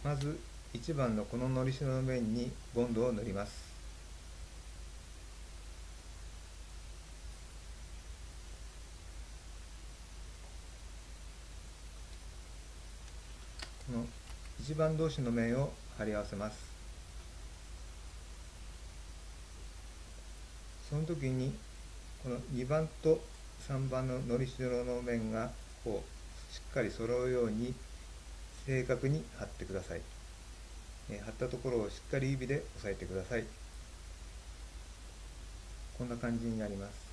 まず1番のこののりしろの面にボンドを塗ります。この1番同士の面を貼り合わせます。その時にこの2番と3番ののりしろの面がこうしっかり揃うように正確に貼ってください。貼ったところをしっかり指で押さえてください。こんな感じになります。